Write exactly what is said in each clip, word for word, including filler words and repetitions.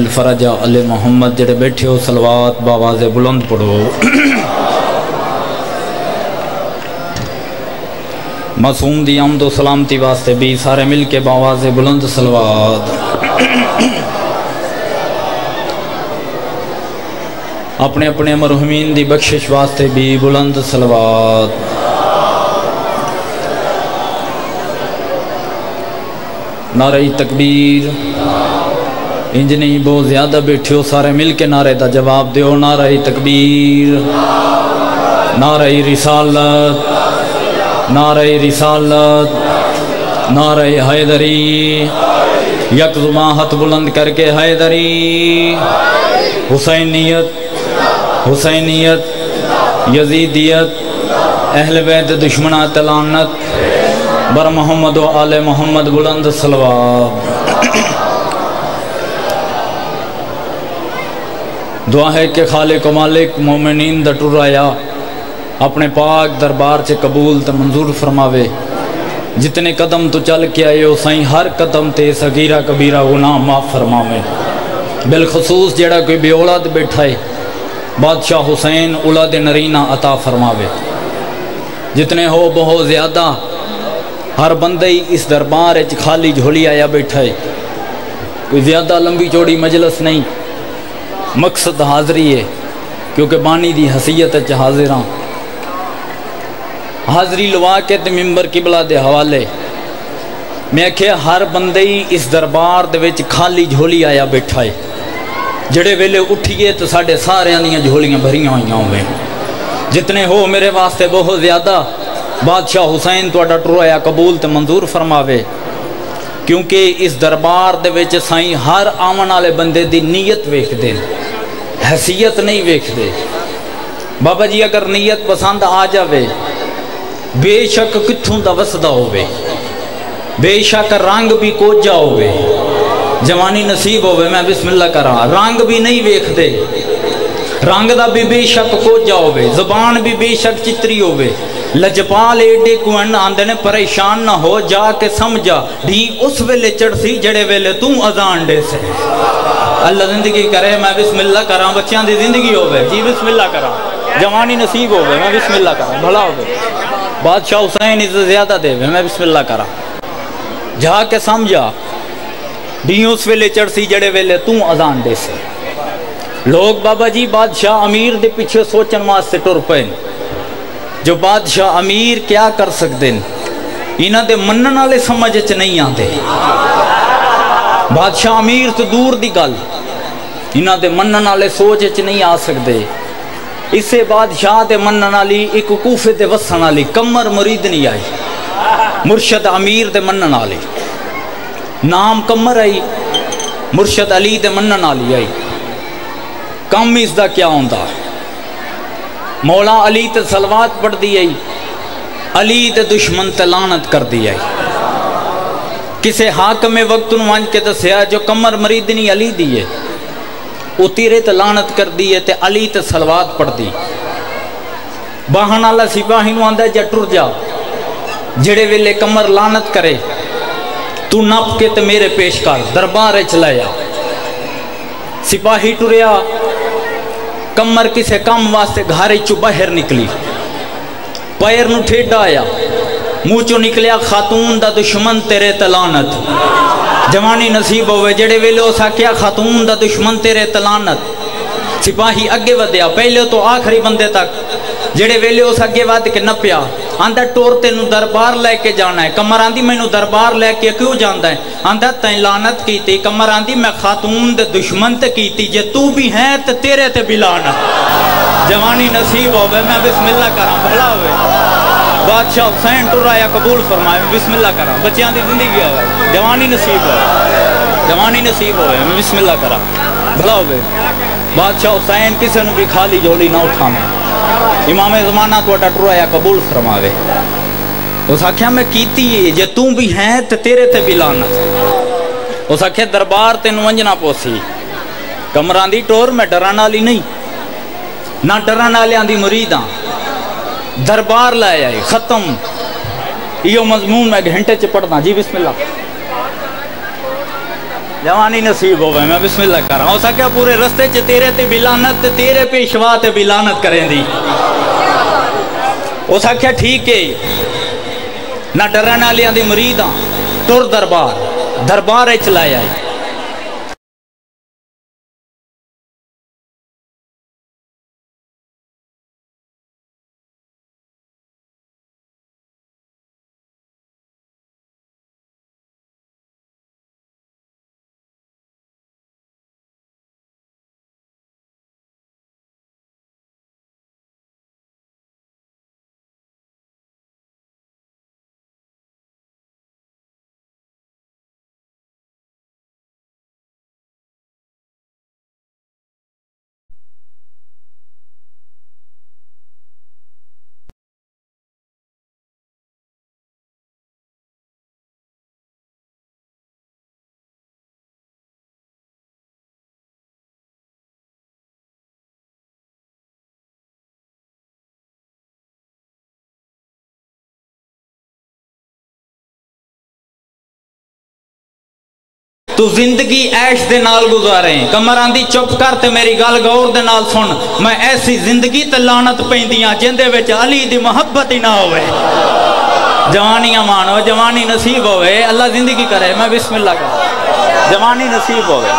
الفرج علی محمد جڑے بیٹھے ہو صلوات باواز بلند پڑھو معصوم دی آمد و سلامتی واسطے بھی سارے مل کے باواز بلند صلوات اپنے اپنے مرحومین دی بخشش واسطے بھی بلند صلوات نعرہ تکبیر انجنی بہت زیادہ بیٹھے ہو سارے مل کے نعرہ دا جواب دیو نعرہ تکبیر نعرہ رسالت نعرہ رسالت نعرہ حیدری یک زبان ہاتھ بلند کر کے حیدری حسینیت حسینیت یزیدیت اہل بیت دشمنات لعنت بر محمد و آل محمد بلند صلوات دعا ہے کہ خالق و مالک مومنین دا ٹرایا اپنے پاک دربار سے قبول تے منظور فرماوے جتنے قدم تو چل کے آئے ہو سائیں ہر قدم تے صغیرہ کبیرہ گناہ معاف فرماوے بالخصوص جڑا کوئی بے اولاد بیٹھا ہے بادشاہ حسین اولاد نرینہ عطا فرماوے جتنے ہو بہت زیادہ ہر بندے اس دربار اچ خالی جھولی آیا بیٹھا ہے کوئی زیادہ لمبی چوڑی مجلس نہیں مقصد حاضری ہے کیونکہ بانی دی حیثیت اچ حاضر ہاں حاضری لوا کے تے ممبر قبلہ دے حوالے میں کہ ہر بندے اس دربار دے وچ خالی جھولی آیا بیٹھا ہے جڑے ویلے اٹھیے تو ساڑھے سارے آنیاں جھولیاں بھریاں ہوئیاں ہوئے جتنے ہو میرے واسطے بہت زیادہ بادشاہ حسین تو اڈا ٹرویا قبول تے منظور فرماوے کیونکہ اس دربار دے وچ سائیں ہر آمن والے بندے دی نیت ویکھ دے حیثیت نہیں ویکھ دے بابا جی اگر نیت پسند آ جاوے بے شک کتھوں دا وسدا ہووے بے شک رنگ بھی کوجا ہووے جوانی نصیب ہووے میں بسم اللہ کراں رنگ بھی نہیں ویکھ دے رنگ دا بھی بے شک کوجا ہووے زبان بھی بے شک چتری ہووے لجپال ایڈے کوئن آندے نے پریشان نہ ہو جا کے سمجھا ڈھی اس ویلے چڑھ سی جڑے ویلے توں اذان دے سے اللہ زندگی کرے میں بسم اللہ کراں بچیاں دی زندگی ہووے جی بسم اللہ کراں جوانی نصیب ہووے میں بسم اللہ کراں بھلا ہووے بادشاہ حسین عزت زیادہ دے میں بسم اللہ کراں جا کے سمجھا ڈھی اس ویلے چڑھ سی جڑے ویلے توں اذان دے سے لوگ بابا جی بادشاہ امیر دے پیچھے سوچن واسطے ٹر پے جو بادشاہ امیر کیا کر سکتے ہیں انہاں دے منن والے سمجھ چ نہیں آتے بادشاہ امیر تو دور دی گل انہاں دے منن والے سوچ چ نہیں آ سکتے اسے بادشاہ دے منن والی ایک کوفے دے وسن والی کمر مرید نہیں آئی مرشد امیر دے منن والی نام کمر آئی مرشد علی دے منن والی آئی کم اس دا کیا ہوندا مولا علی تے صلوات پڑھ دی آئی علی تے دشمن تے لعنت کر دی آئی کسے حاکم وقت نوانج کے دسیا جو کمر مریدنی علی دیئے او تیرے تے لعنت کر دیئے تے علی تے صلوات پڑھ دی باہن اللہ سپاہی نو آندہ جا ٹر جا جڑے ویلے کمر لعنت کرے تو نپ کے تے میرے پیش کر دربار چلایا سپاہی ٹریا کمر کسے کام واسطے گھارے چو باہر نکلی پیر نو ٹھیڈا آیا موچو نکلیا خاتون دا دشمن تیرے تلانت جوانی نصیب ہوئے جڑے ویلے ہو ساکیا خاتون دا دشمن تیرے تلانت سپاہی اگے ودیا پہلے تو آخری بندے تک جڑے ویلے ہو ساکے ود کے نپیا آندہ ٹورتے نو دربار لے کے جانا ہے کمر آندی میں نو دربار لے کے کیوں جاندہ ہے آندہ تین لعنت کی تھی کمر آندی میں خاتون دے دشمن تے کی تھی جے تو بھی ہیں تے تیرے تے بھی لعنت جوانی نصیب ہوئے میں بسم اللہ کراں بھلا ہوئے بادشاہ حسین ٹرایا قبول فرمائے میں بسم اللہ کراں بچیاں دی زندگی ہوئے جوانی نصیب ہوئے جوانی نصیب ہوئے میں بسم اللہ کراں بھلا ہوئے بادشاہ حسین کسے نو بھی خالی جھولی نہ اٹھانے امام زمانہ تو اٹا ٹرایا قبول فرماوے اس آکھیا میں کیتی ہے جے توں بھی ہیں تے تیرے تے بھی لعنت اس آکھیا دربار تے نونجنا پوسی کمران دی ٹور میں ڈرانا لی نہیں نہ ڈرانا لے آندی مریداں دربار لائے آئے ختم یہ مضمون میں گھنٹے چ پڑھنا جی بسم اللہ जवानी नसीब होवे मैं बिस्मिल्लाह कर रहा हूं सके पूरे रस्ते च तेरे ते भी लानत ते तेरे पेशवा ते भी लानत करेंदी उस आख्या ठीक है ना डरन वालियां दी मुरीद हां तुर दरबार दरबार च लाया तू जिंदगी ऐश दे नाल गुजारे कमर आंदी चुप कर ते मेरी गल गौर दे नाल सुन मैं ऐसी जिंदगी ते लानत पैंदियां जिंदे विच अली दी मोहब्बत ही ना होवे जवानियां मानो जवानी नसीब होवे अल्लाह जिंदगी करे मैं बिस्मिल्लाह कर जवानी नसीब होवे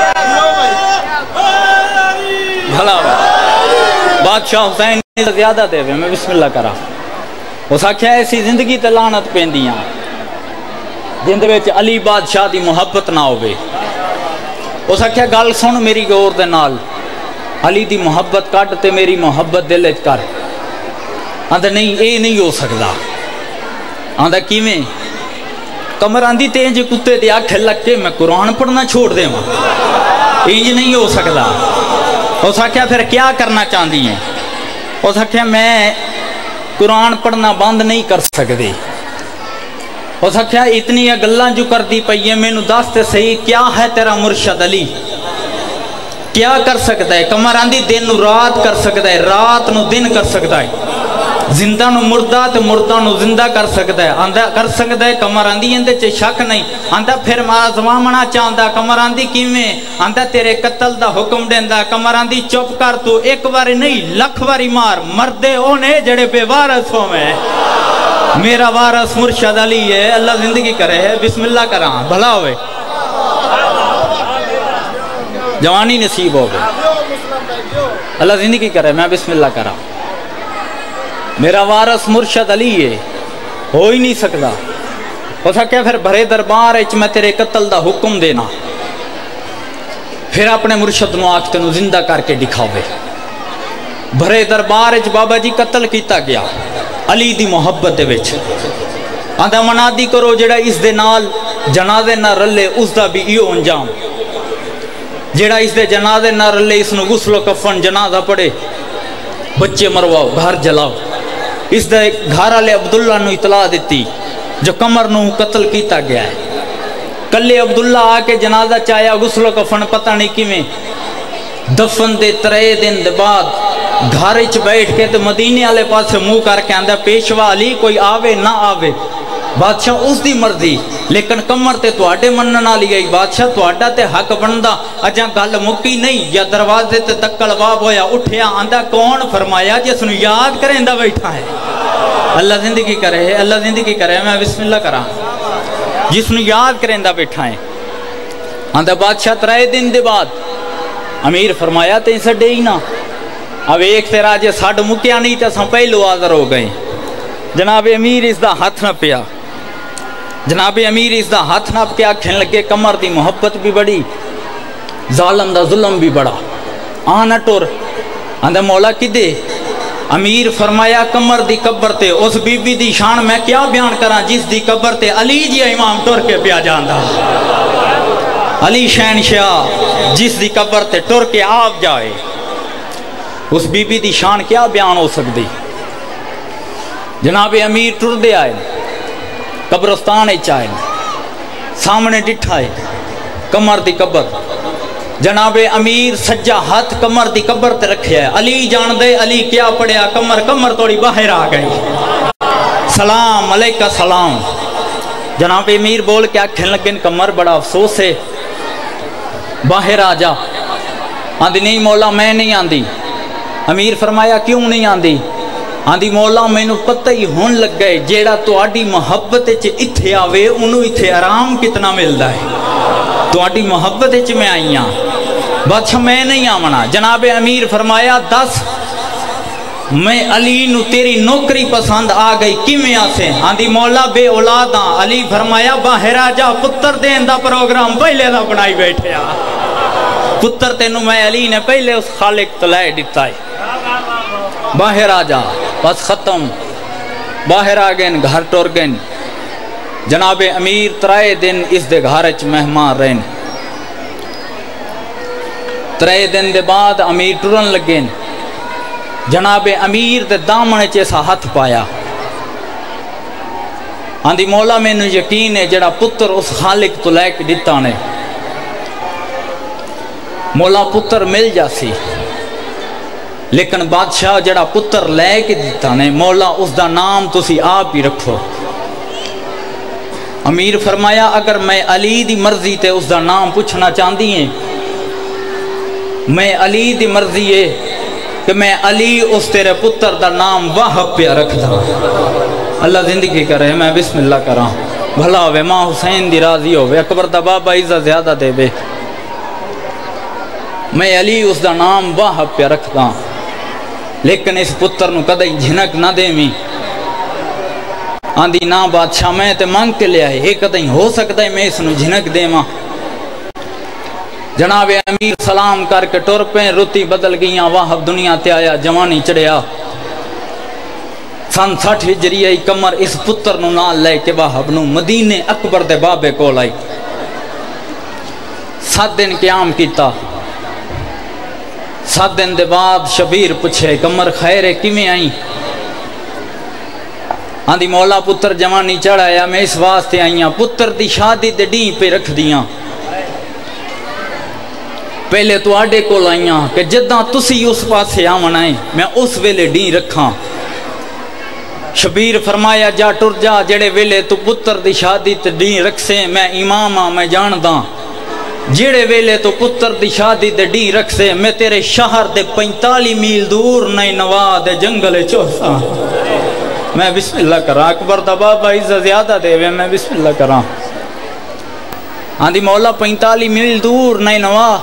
भला बादशाह हुसैन ज्यादा देवे मैं बिस्मिल्लाह करा उस आख्या ऐसी जिंदगी ते लानत पैंदियां जिंदे विच अली बादशाह दी मोहब्बत ना होवे उस आख्या गल सुन मेरी गौर दे नाल अली दी मोहब्बत कट ते मेरी मोहब्बत दिल च कर आंदा नहीं ये नहीं हो सकता आंदा किवें कमर आंदी ते जे कुत्ते दे आखे लग के मैं कुरान पढ़ना छोड़ देवां इंज नहीं हो सकता उस आख्या फिर क्या करना चाहती है उस आख्या मैं कुरान पढ़ना बंद नहीं कर सकती उस आख्या इतनी गल्लां जो करती पई है मैनू दस ते सही क्या है तेरा मुर्शद अली क्या कर सकता है कमर आंदी दिन नू रात कर सकता है रात नू दिन कर सकता है जिंदा नू मुर्दा ते मुर्दा नू जिंदा कर सकता है आंदा कर सकता है कमर आंदी इहदे च शक नहीं आंदा फिर मारा जवामना चाहता कमर आंदी किवें आंदा तेरे कत्ल दा हुक्म देंदा कमर आंदी चुप कर तू एक बारी नहीं लख बारी मार मरदे ओने जेड़े बेवारस होवे मेरा वारस मुर्शद अली है अल्लाह जिंदगी करे है बिस्मिल्लाह करा भला होवे जवानी नसीब होवे अल्लाह जिंदगी करे मैं बिस्मिल्लाह करा मेरा वारस मुर्शद अली है हो ही नहीं सकता उस आख्या फिर भरे दरबार च मैं तेरे कत्ल दा हुक्म देना फिर अपने मुर्शद नू आख तेनू जिंदा करके दिखावे भरे दरबार च बाबा जी कत्ल किया गया अली दी मोहब्बत दे विच आंदा मनादी करो जेड़ा इस दे नाल जनाजे ना रले उसदा भी इहो अंजाम जेड़ा इस दे जनाजे ना रले इसनू गुस्लो कफन जनाजा पड़े बच्चे मरवाओ घर जलाओ इस दे घर वाले अब्दुल्ला नू इतला दी जो कमर नू कत्ल किया गया है कले अब्दुल्ला आके जनाजा चाया गुस्लो कफन पता नहीं किवें दफन दे त्रै दिन दे बाद घर च बैठ के तो मदीने वाले पास मुंह करके आंदा पेशवा अली कोई आवे ना आवे बादशाह उसकी मर्जी लेकिन कमर ते तुहाडे मनन वाली आई बादशाह तुहाडा ते हक बनदा अजा गल मुक्की नहीं या दरवाजे ते तक्कल बाब होया उठिया आंदा कौन फरमाया जिसनु याद करेंदा बैठा है अल्लाह जिंदगी करे अल्लाह जिंदगी करे मैं बिस्मिल्लाह करा जिसनु याद करेंदा बैठा है आंदा बादशाह त्रै दिन दे बाद अमीर फरमाया ते छड्डे ही ना अब एक तेरा जे सड मुक्या नहीं तो अस पहलो हाज़र हो गए जनाब अमीर इसका हथ न पिया जनाब अमीर इसका हथ नप के आखन लगे कमर की मुहब्बत भी बड़ी जालम दा जुल्म भी बड़ा आ न टुर आंदा मौला किदे अमीर फरमाया कमर दी कब्र ते उस बीबी दी शान मैं क्या बयान करा जिस दी कब्र ते अली जी इमाम टुर के पिया जांदा अली शहनशाह जिस दी कब्र ते टुर के आप जाए उस बीबी दी शान क्या बयान हो सकती जनाब अमीर टुरदे आए कब्रस्तान आए सामने डिठा है कमर दी कब्र जनाब अमीर सज्जा हाथ कमर दी कब्र ते रखे है अली जान दे अली क्या पढ़िया कमर कमर थोड़ी बाहर आ गई सलाम अलैका सलाम जनाब अमीर बोल के आखन लगे कमर बड़ा अफसोस है باہر آ جا. آندی نہیں مولا میں نہیں آندی. امیر فرمایا کیوں نہیں آندی؟ آندی مولا مینو پتہ ہی ہون لگ گئے جیڑا تواڈی محبت وچ اتھے آوے انہوں اتھے آرام کتنا ملدا ہے. تواڈی محبت وچ میں آئی ہاں بادشاہ میں نہیں آونا. جناب امیر فرمایا دس میں علی نو تیری نوکری پسند آ گئی کیویں آسے؟ آندی مولا بے اولاد ہاں. علی فرمایا باہر آ جا پتر دین دا پروگرام پہلے دا بنائی بیٹھے آ. پتر تینوں میں علی نے پہلے اس خالق تو لائے دیتا ہے. باہر آ جا. بس ختم. باہر آ گئے گھر ٹور گئے. جناب امیر ترائے دن اس دے گھر وچ مہمان رہن. ترائے دن دے بعد امیر ٹرن لگے. جناب امیر دے دامن وچ ایسا ہاتھ پایا. آندی مولا مینو یقین ہے جڑا پتر اس خالق تو لے کے دیتا نے مولا پتر مل جاسی. لیکن بادشاہ جڑا پتر لے کے دیتا نے مولا اس دا نام تسی آپ ہی رکھو. امیر فرمایا اگر میں علی دی مرضی تے اس دا نام پوچھنا چاہتی ہیں میں علی دی مرضی ہے کہ میں علی اس تیرے پتر دا نام واہب پہ رکھ دا. اللہ زندگی کرے میں بسم اللہ کراں بھلا ہوئے ماں حسین دی راضی ہوئے اکبر دا بابا عزت زیادہ دے بے. میں علی اس دا نام واہب پہ رکھ دا لیکن اس پتر نو کدے جھنک نہ دے میں. آندی نا بادشاہ میں تے مانگ کے لے آئے ایک کدے ہو سکتا ہے میں اس نو جھنک دے ماں. جناب امیر سلام کر کے ٹور پہ روتی بدل گئیاں. واہب دنیا تے آیا جوانی چڑھیا. سن سٹھ ہجری آئی کمر اس پتر نو نال لے کے واہب نو مدینے اکبر دے بابے کو لائی. سات دن قیام کیتا. سات دن دے بعد شبیر پوچھے کمر خیر ہے کیویں آئی؟ آندی مولا پتر جوانی چڑھایا میں اس واسطے آئیاں پتر دی شادی دے ڈی پہ رکھ دیاں. پہلے تو آڈے کو لائیاں کہ جداں تسی اس پاسے آمن آئیں میں اس ویلے ڈی رکھاں. شبیر فرمایا جا ٹر جا جڑے ویلے تو پتر دی شادی تے ڈی رکھ سے میں امام ہاں میں جانداں. جڑے ویلے تو پتر دی شادی دے ڈی رکھ سے میں تیرے شہر دے پینتالی میل دور نئی نوا دے جنگل چوسا. میں بسم اللہ کراں اکبر دا بابا عزت زیادہ دے وے میں بسم اللہ کراں. آندی مولا پینتالی میل دور نئی نوا.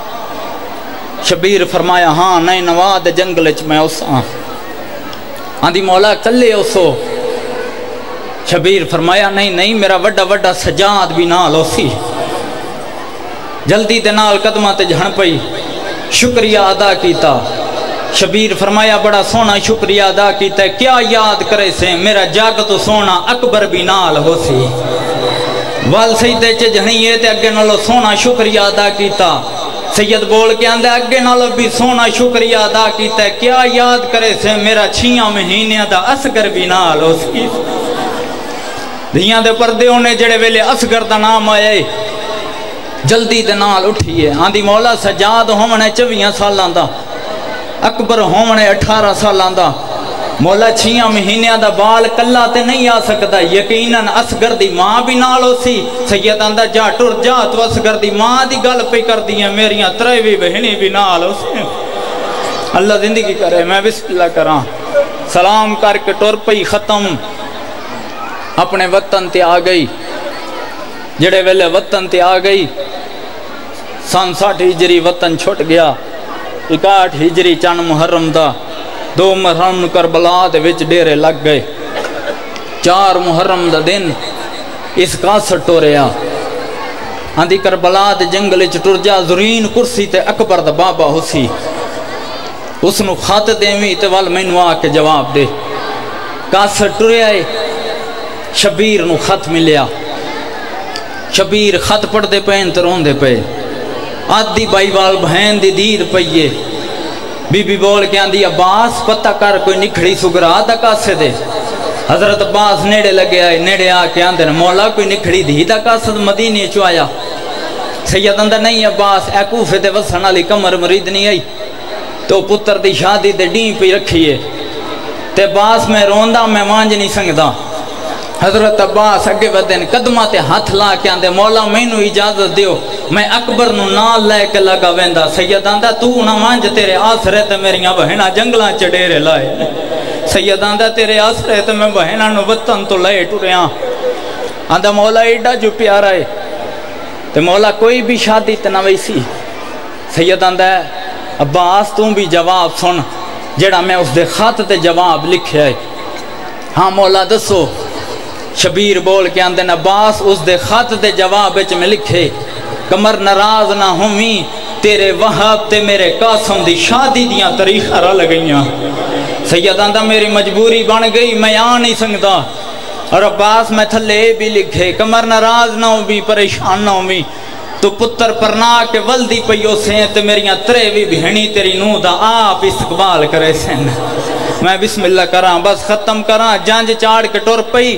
شبیر فرمایا ہاں نئی نوا دے جنگل چ میں اس ہاں. آندی مولا کلے اسو. شبیر فرمایا نہیں نہیں میرا وڈا وڈا سجاد بھی نال اسی. جلدی دے نال قدمہ تے جھن پئی شکریہ ادا کیتا. شبیر فرمایا بڑا سونا شکریہ ادا کیتا ہے کیا یاد کرے سے میرا جاگ تو سونا اکبر بھی نال ہو سی. وال سیدے چے جھنیے تے اگے نالو سونا شکریہ ادا کیتا. سید بول کے آندے اگے نالو بھی سونا شکریہ ادا کیتا ہے کیا یاد کرے سے میرا چھیاں مہینے دا اصغر بھی نال ہو سی. دھیاں دے پردے ہونے جڑے ویلے اصغر دا نام آئے جلدی دے نال اٹھیے. آندی مولا سجاد ہومنے چویاں سالاں دا اکبر ہومنے اٹھارہ سالاں دا. مولا چھیاں مہینیاں دا بال کلا تے نہیں آ سکتا یقیناً اصغر دی ماں بھی نال ہو سی. سید آندا جا ٹر جا تو اصغر دی ماں دی گل پہ کر دی ہیں میریاں تریوی بہنی بھی نال ہو سی. اللہ زندگی کرے میں بسم اللہ کراں. سلام کر کے ٹر پئی ختم. اپنے وطن تے آ گئی. جڑے ویلے وطن تے آ گئی سن ساٹھ ہجری وطن چھٹ گیا. اکاٹھ ہجری چند محرم دا دو محرم کربلا دے وچ ڈیرے لگ گئے. چار محرم دا دن اس کاسٹ ٹوریا. آندی کربلا دے جنگل چ ٹر جا زرین کرسی تے اکبر دا بابا ہو سی. اس نو خط دیویں تے ول مینوں آ کے جواب دے. کاسٹ ٹریا ہے شبیر نو خط ملیا. شبیر خط پڑھ دے پین تے رون دے پے. آدھی بائی وال بہن دی دید پئیے. بی بی بول کے آندی عباس پتہ کر کوئی نکھڑی سگرا دا کاسے دے. حضرت عباس نیڑے لگے آئے. نیڑے آ کے آندے مولا کوئی نکھڑی دی دا کاسد مدینے چو آیا. سید اندر نہیں عباس اے کوفے دے وسن علی کمر مرید نہیں آئی تو پتر دی شادی دے ڈین پہ رکھیے تے باس میں روندہ میں مانج نہیں سنگدا. حضرت عباس اگے بدن قدمہ تے ہاتھ لا کے آندے مولا مینو اجازت دیو میں اکبر نو نال لے کے لگا ویندا سید آندا تو نہ مانج تیرے آسرے تے میریاں بہناں جنگلاں چ ڈیرے لائے سید آندا تیرے آسرے تے میں بہناں نو وطن تو لے ٹریاں آندا مولا ایڈا جو پیارا ہے تے مولا کوئی بھی شادی تے نہ ویسی سید آندا ہے عباس تو بھی جواب سن جڑا میں اس دے خط تے جواب لکھیا ہے ہاں مولا دسو شبیر بول کے آندے عباس اس دے خط تے جواب وچ میں لکھے کمر ناراض نہ ہومی تیرے وہاب تے میرے قاسم دی شادی دیاں تاریخ را لگئیاں سید آندا میری مجبوری بن گئی میں آ نہیں سکتا اور عباس میں تھلے بھی لکھے کمر ناراض نہ ہومی پریشان نہ ہومی تو پتر پرنا کے ولدی پیو سے تے میریاں ترے بھی بہنی تیری نو دا آپ استقبال کرے سن میں بسم اللہ کراں بس ختم کراں جانج چاڑ کے ٹر پئی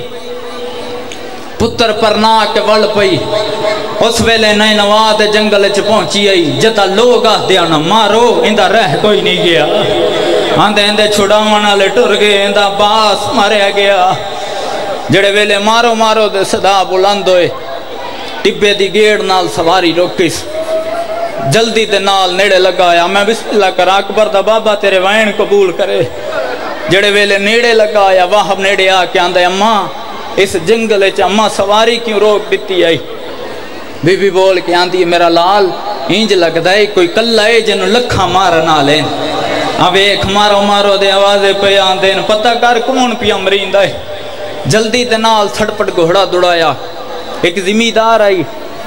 پتر پرنا کے وڑ پئی اس ویلے نئے نواد جنگل چ پہنچی آئی جتا لوگ آ دیا نہ مارو اندہ رہ کوئی نہیں گیا آندے اندے چھڑاونا لے ٹر گئے اندہ باس ماریا گیا جڑے ویلے مارو مارو دے صدا بلند ہوئے ٹبے دی گیڑ نال سواری روکیس جلدی دے نال نیڑے لگایا میں بسم اللہ کر اکبر دا بابا تیرے وائن قبول کرے جڑے ویلے نیڑے لگایا واہب نیڑے آ کے آندے اماں اس جنگل چ اماں سواری کیوں روک دیتی آئی بی بی بول کے آندی میرا لال انج لگدا ہے کوئی کلا ہے جنوں لکھاں مار نہ لین اب ایک مارو مارو دے آوازے پہ آندین پتہ کر کون پیا مریندا ہے جلدی دے نال سڑپٹ گھوڑا دوڑایا ایک زمیندار آئی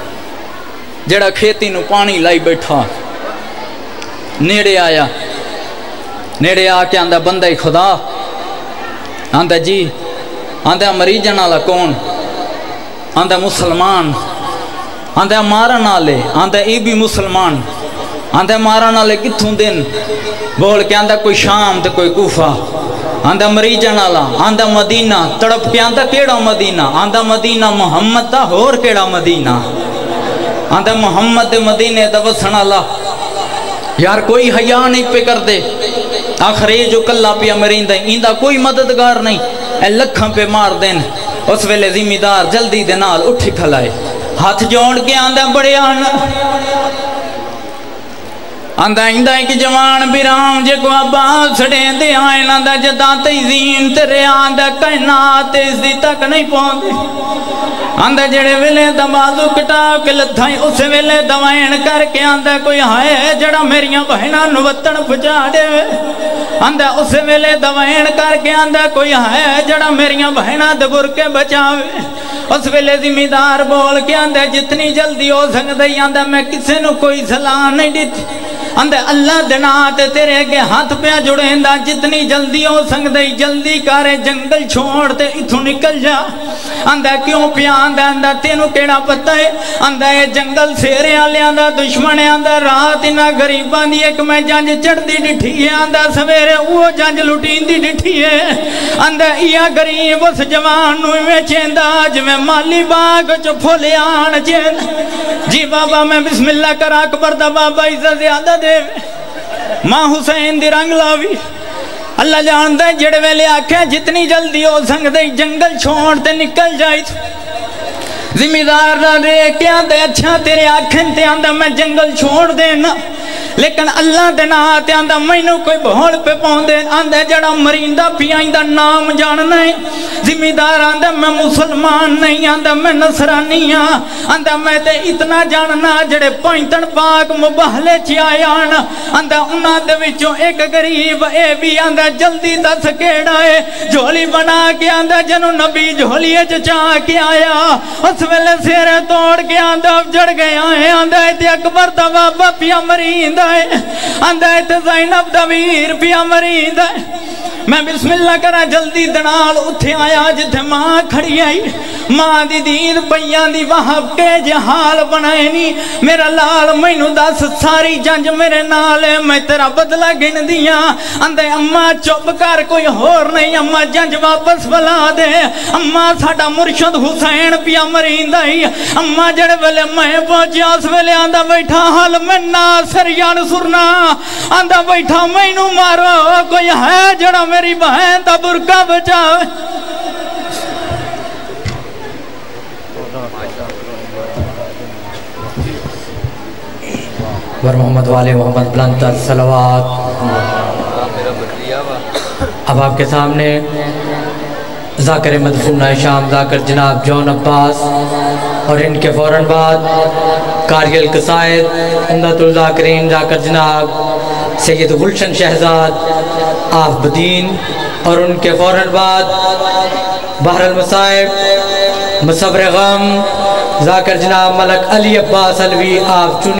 جڑا کھیتی نو پانی لائی بیٹھا نیڑے آیا نیڑے آ کے آندہ بندہ خدا آندہ جی آندہ مریجن والا کون آندہ مسلمان آندہ مارن والے آندہ ای بھی مسلمان آندہ مارن والے کتھوں دن بول کے آندہ کوئی شام تے کوئی کوفہ آندہ مریجن والا آندہ مدینہ تڑپ کے آندہ کیڑا مدینہ آندہ مدینہ محمد دا ہور کیڑا مدینہ آندہ محمد دے مدینے دا وسن والا یار کوئی حیا نہیں پہ کر دے آخر یہ جو کلا پیا مرین دے ایندہ کوئی مددگار نہیں اے لکھاں پہ مار دین اس ویلے زمیندار جلدی دے نال اٹھی کھلائے ہاتھ جوڑ کے آندہ بڑے آنا آندہ ایندہ ایک جوان بیرام جے کو عباس سڑے دے آئین آندہ جدا تیزین تیرے آندہ کائنات اس دی تک نہیں پہنچے آندہ جڑے ویلے دبازو کٹاو کے لدھائیں اسے ویلے دوائن کر کے آندہ کوئی ہائے جڑا میریاں بہناں نوتن پچا دے آندہ اسے ویلے دوائن کر کے آندہ کوئی ہائے جڑا میریاں بہناں دبر کے بچاوے اس ویلے زمیندار بول کے آندہ جتنی جلدی ہو سکتے آندہ میں کسے نو کوئی صلاح نہیں دیتی آندہ اللہ دنات تیرے کے ہاتھ پہ جڑیں دا جتنی جلدی ہو سکتے جلدی کارے جنگل چھوڑتے اتھو نکل جا آندہ کیوں پیا آندہ آندہ تینو کیڑا پتہ ہے آندہ یہ جنگل سیرے آلے آندہ دشمنے آندہ رات انہ غریبان دی ایک میں جانج چڑھ دی ڈٹھی ہے آندہ سویرے وہ جانج لٹین دی ڈٹھی ہے آندہ یا غریب اس جوان نوی میں چیندہ آج میں مالی باغ چو پھولے آن چیندہ جی بابا میں بسم اللہ کر اکبر دا بابا عزت زیادہ دے ماں حسین دی رنگ لاوی اللہ جاندہ ہے جڑے ویلے آکھیں جتنی جلدی ہو سکتے جنگل چھوڑتے نکل جائی زمیندار نہ رے کیا دے اچھا تیرے آنکھیں تے آندہ میں جنگل چھوڑ دینا لیکن اللہ دے ناتے آندہ میں نو کوئی بہوڑ پہ پہن دے آندہ جڑا مریندہ پی آئندہ نام جاننا ہے زمیندار آندہ میں مسلمان نہیں آندہ میں نصرانی آندہ میں تے اتنا جاننا جڑے پوائنٹن پاک مباہلے چی آیان آندہ انہاں دے وچوں ایک غریب اے بھی آندہ جلدی دا سکیڑا ہے جھولی بنا کے آندہ جنو نبی جھولی چچا کے آیا اس ویلے سیرے توڑ کے آندہ جڑ گیا ہے آندہ ایتے اکبر دا بابا پیا مرین ہے آندہ ایتے زینب دا ویر پیا مرین ہے میں بسم اللہ کرا جلدی دنال اتھے آیا جتے ماں کھڑی آئی ماں دی دید بیان دی وہاں کے جہال بنائنی میرا لال مینو دس ساری جنج میرے نالے میں تیرا بدلہ گن دیا اندے اممہ چوب کر کوئی ہور نہیں اممہ جنج واپس بلا دے اممہ ساڑا مرشد حسین پیا مرین دائی اممہ جڑے ویلے میں پہنچیا اس ویلے آندہ بیٹھا حال میں ناصر یان سرنا آندہ بیٹھا مینو مارو کوئی ہے جڑا میری بہن تا برکہ بچاوے ور محمد والے محمد بلند تر صلوات۔ اب آپ کے سامنے ذاکر مدفونہ شام ذاکر جناب جون عباس اور ان کے فوراً بعد قاری القصائد عمدۃ الذاکرین ذاکر جناب سید گلشن شہزاد آف بدین اور ان کے فوراً بعد بحر المصائب مصبر غم ذاکر جناب ملک علی عباس علوی آف چنی